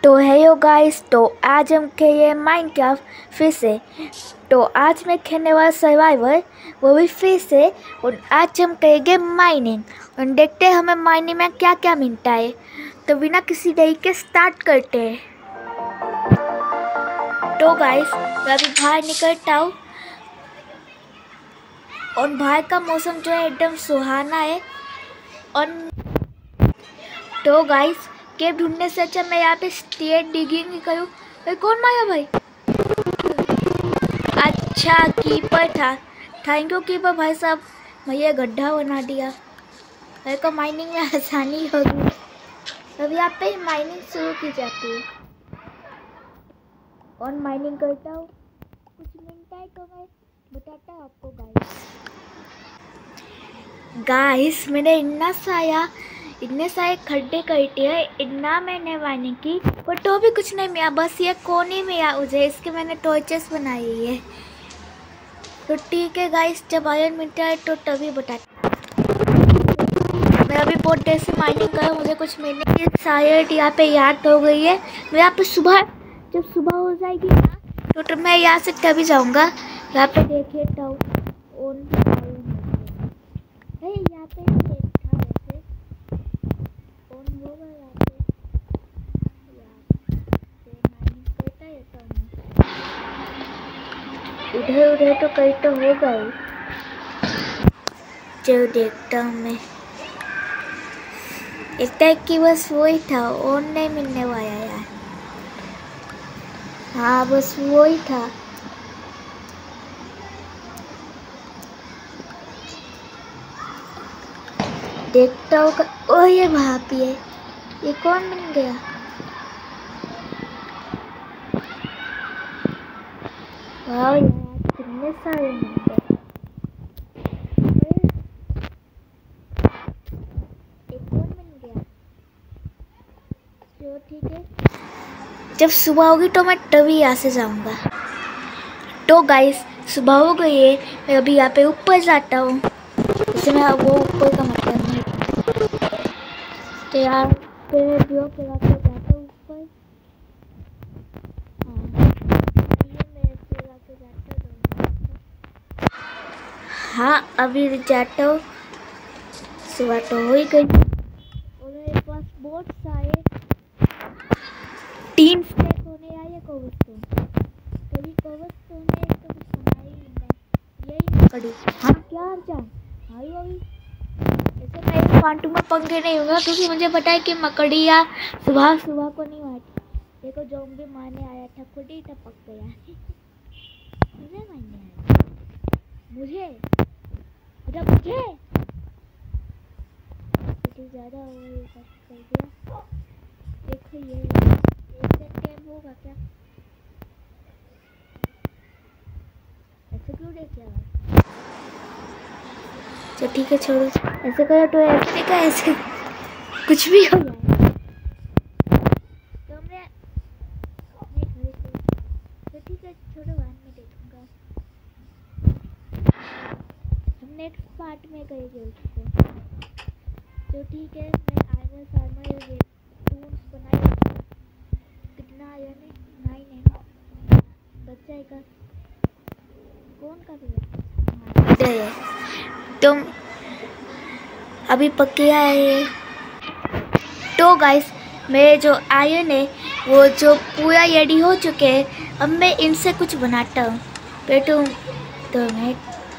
तो hello guys, तो आज हम खेले माइनक्राफ्ट फिर से। तो आज मैं खेलने वाला सर्वाइवर, वो भी फिर से। और आज हम करेंगे माइनिंग और देखते हैं हमें माइनिंग में क्या क्या मिलता है। तो बिना किसी देरी के स्टार्ट करते हैं। तो गाइस, मैं अभी बाहर निकलता हूँ और बाहर का मौसम जो है एकदम सुहाना है। और तो गाइस, केव ढूंढने से अच्छा मैं यहाँ पे स्टेट डिगिंग ही करूँ। भाई कौन मारा भाई? अच्छा कीपर था। थैंक यू कीपर भाई साहब, भैया गड्ढा बना दिया। मेरे को माइनिंग में आसानी होगी। अब यहाँ पे माइनिंग शुरू की जाती है और माइनिंग करता हूँ। कुछ मिलता है तो मैं बताता हूँ आपको गाइस मैंने इतने सारे खड्डे करते हैं, इतना मैंने माइनिंग की, पर तो भी कुछ नहीं मिला। बस ये कोने में या मुझे इसके मैंने टॉर्चेस बनाई है। तो ठीक है गाइस, जब आयरन मिलता है तो तभी बताता। मैं अभी बहुत देर से माइनिंग कर रहा हूँ, मुझे कुछ मिलने की शायद यहाँ पे याद हो गई है। मैं यहाँ पे जब सुबह हो जाएगी ना तो मैं यहाँ से तभी जाऊँगा। यहाँ पे देखिए तो यहाँ पे था वैसे ऑन होगा। यहाँ पे माइनिंग करता है तो इधर उधर तो कहीं तो होगा ही। चलो देखता हूँ मैं। इतना कि बस वही था, और नहीं मिलने वाला यार। हाँ बस वही था। देखता हूँ। ओह ये भाभी है, ये कौन मिल गया? वाह यार, कितने सारे मिल गए। एक और मिल गया। चलो ठीक है, जब सुबह होगी तो मैं तभी यहाँ से जाऊँगा। तो गाइस सुबह हो गई है, मैं अभी यहाँ पे ऊपर जाता हूँ। जैसे मैं वो ऊपर का मतलब नहीं, तो यार पे ब्लॉक लगा के जाता हूँ ऊपर। हाँ अभी जाता हूँ। सुबह तो हो ही गई और मेरे पास बहुत सारे 3 स्टेक होने आए कोबलस्टोन। कभी कोबलस्टोन में तो कुछ बनाई ही नहीं, यही कड़ी। हाँ क्या हाल चाल भाई? अभी ऐसे मैं इस फांटू में पंखे नहीं होगा, क्योंकि मुझे पता है कि मकड़िया सुबह सुबह को नहीं आती। देखो ज़ॉम्बी मारने आया था, खुद ही टपक गया। मुझे मारने आया, मुझे ज़्यादा कर दिया। देखो ये टाइम होगा क्या? ऐसे क्यों देख लिया? चलो ठीक है छोड़ो, ऐसे करो तो ऐसे का ऐसे कुछ भी हो जाए। तो ठीक है छोड़ो, बाद में देखूंगा। हम नेक्स्ट पार्ट में करेंगे उसको। तो ठीक है, मैं आर्मर ये टूल्स बनाए। कितना आयरन है? 9 है। बच जाएगा। कौन का है? तुम अभी पक्के आए। तो गाइस मेरे जो आयरन है वो जो पूरा रेडी हो चुके हैं। अब मैं इनसे कुछ बनाता हूँ। तो मैं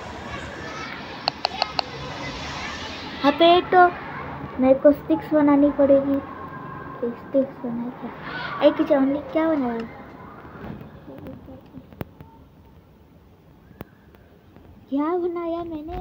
यहाँ पे तो मेरे को स्टिक्स बनानी पड़ेगी। स्टिक्स बनाया एक चावनी क्या बनाया? क्या बनाया मैंने?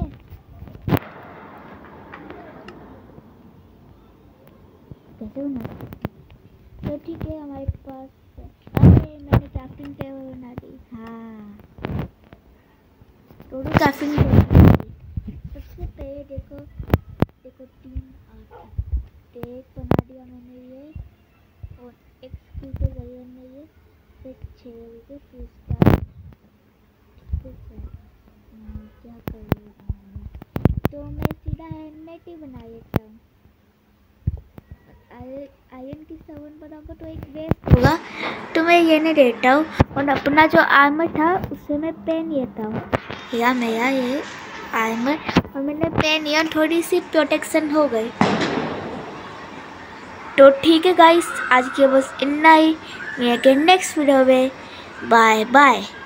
कैसे बनाया? तो ठीक है, हमारे पास मैंने क्राफ्टिंग टेबल बना दी। हाँ थोड़ी क्राफ्टिंग टेबल। सबसे पहले देखो 3 8 एक बना दिया मैंने ये, और एक स्कूटर गई हमने ये, फिर 6 रुपये फिर स्टार्ट। क्या करूँ? तो मैं सीधा हेलमेट ही बना लेता हूँ। आयरन की 7 बनाऊंगा तो एक वेस्ट होगा, तो मैं ये नहीं देता हूँ। और अपना जो आर्मर था उससे मैं पेन लेता हूँ, या मेरा ये आर्मर, और मैंने पेन लिया, थोड़ी सी प्रोटेक्शन हो गई। तो ठीक है गाइस, आज के बस इतना ही। मैं नेक्स्ट वीडियो में बाय बाय।